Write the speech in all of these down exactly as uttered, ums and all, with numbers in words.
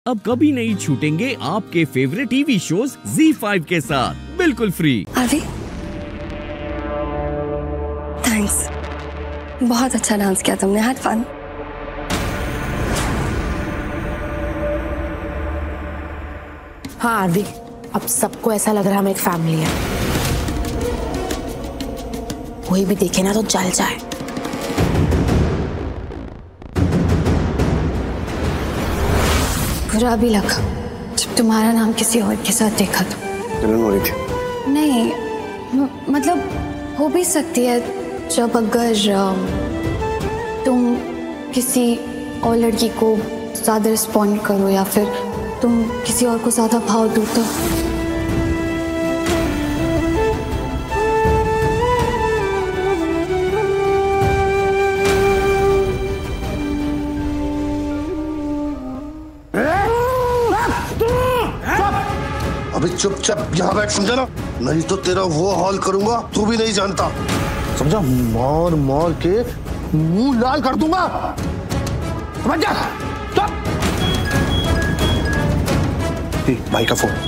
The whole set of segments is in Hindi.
अब कभी नहीं छूटेंगे आपके favourite TV shows Zee five के साथ बिल्कुल फ्री। अरे थैंक्स, बहुत अच्छा डांस किया तुमने, हैड फन। हाँ आदि, अब सबको ऐसा लग रहा है हम एक फैमिली है। कोई भी देखे ना तो जल जाए। बुरा भी लगा जब तुम्हारा नाम किसी और के साथ देखा तो। जलन हो रही थी? नहीं, म, मतलब हो भी सकती है जब अगर तुम किसी और लड़की को ज़्यादा रिस्पॉन्ड करो या फिर तुम किसी और को ज़्यादा भाव दो तो। अभी चुपचाप यहाँ बैठ, समझा ना? नहीं तो तेरा वो हाल करूंगा तू भी नहीं जानता, समझा? मार मार के मुंह लाल कर दूंगा, समझ जा? चुप। भाई का फोन।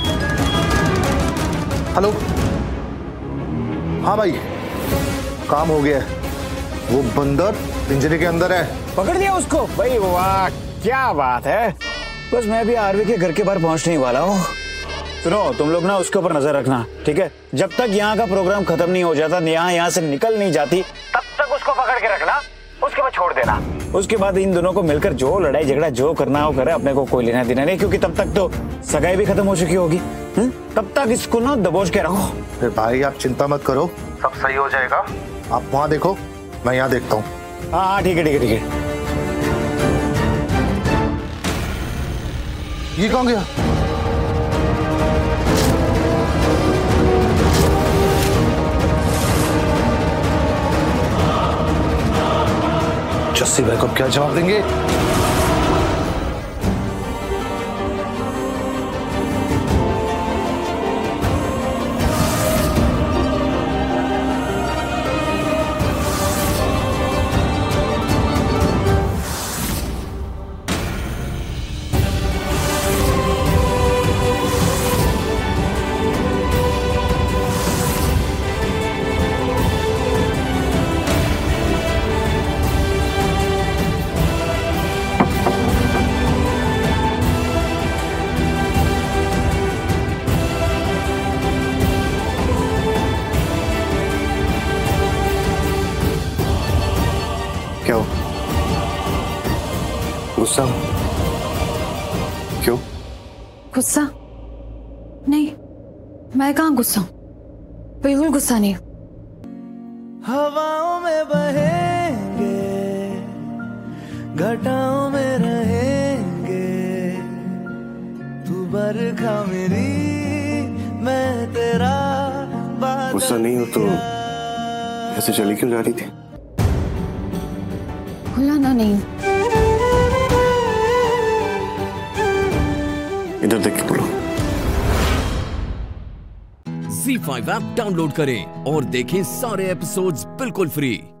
हेलो। हाँ भाई, काम हो गया है। वो बंदर पिंजरे के अंदर है। पकड़ दिया उसको? भाई वाह, क्या बात है। बस मैं भी आरवी के घर के बाहर पहुंचने ही वाला हूँ। सुनो, तुम लोग ना उसके ऊपर नजर रखना, ठीक है? जब तक यहाँ का प्रोग्राम खत्म नहीं हो जाता, यहाँ यहाँ से निकल नहीं जाती, तब तक उसको पकड़ के रखना, उसके बाद छोड़ देना। उसके बाद इन दोनों को मिलकर जो लड़ाई झगड़ा जो करना हो करे, अपने को कोई लेना देना नहीं, क्योंकि तब तक तो सगाई भी खत्म हो चुकी होगी। हुँ? तब तक इसको ना दबोच के रखो। फिर भाई आप चिंता मत करो, सब सही हो जाएगा। आप वहाँ देखो, मैं यहाँ देखता हूँ। हाँ हाँ ठीक है ठीक है ठीक है। ये कहाँ गया? जस्सी भाई को क्या जवाब देंगे? क्या हो? गुस्सा? क्यों? गुस्सा नहीं, मैं कहाँ गुस्सा हूँ, बिल्कुल गुस्सा नहीं। हवाओं में बहेंगे, घटाओं में रहेंगे, तू बरखा मेरी, मैं तेरा बादल। गुस्सा नहीं हो तो ऐसे चली क्यों जा रही थी? भुलाना नहीं। इधर देख के बोलो। ज़ी फाइव ऐप डाउनलोड करें और देखें सारे एपिसोड्स बिल्कुल फ्री।